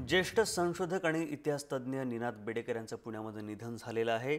ज्येष्ठ संशोधक आणि इतिहासतज्ञ निनाद बेडेकर यांचं पुण्यामध्ये निधन झालेलं आहे।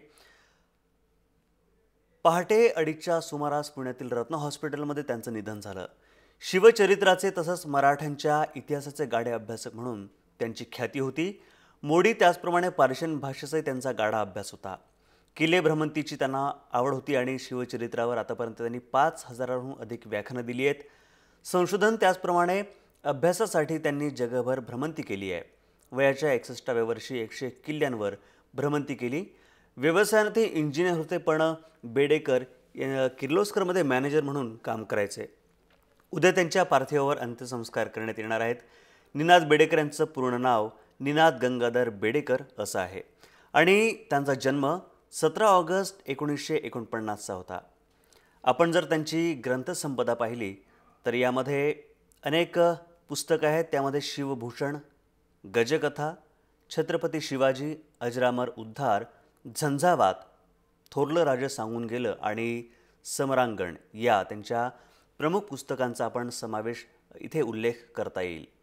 पहाटे 2:30च्या सुमारास पुण्यातील रत्न हॉस्पिटलमध्ये त्यांचं निधन झालं। शिवचरित्राचे तसंच मराठ्यांच्या इतिहासाचे गाढे अभ्यासक म्हणून त्यांची ख्याती होती। मोडी त्याचप्रमाणे पार्शियन भाषेचाही त्यांचा गाढा अभ्यास होता। किल्ले भ्रमंतीची त्यांना आवड होती आणि शिवचरित्रावर आतापर्यंत त्यांनी 5,000हून अधिक व्याख्यानं दिली आहेत। संशोधन त्याचप्रमाणे अभ्यासासाठी त्यांनी जगभर भ्रमंती केली आहे। वयाच्या 61व्या वर्षी 101 किल्ल्यांवर भ्रमंती केली। व्यवसायात ते इंजिनियर होते, पण बेडेकर किर्लोस्करमध्ये मॅनेजर म्हणून काम करायचे। उद्या त्यांच्या पार्थिवावर अंत्यसंस्कार करण्यात येणार आहेत। निनाद बेडेकर यांचं पूर्ण नाव निनाद गंगाधर बेडेकर असं आहे आणि त्यांचा जन्म 17 ऑगस्ट 1949चा होता। आपण जर त्यांची ग्रंथसंपदा पाहिली तर यामध्ये अनेक पुस्तकं आहेत। त्यामध्ये शिवभूषण, गजकथा, छत्रपती शिवाजी, अजरामर उद्धार, झंझावात, थोरलं राजे सांगून गेलं आणि समरांगण या त्यांच्या प्रमुख पुस्तकांचा आपण समावेश इथे उल्लेख करता येईल।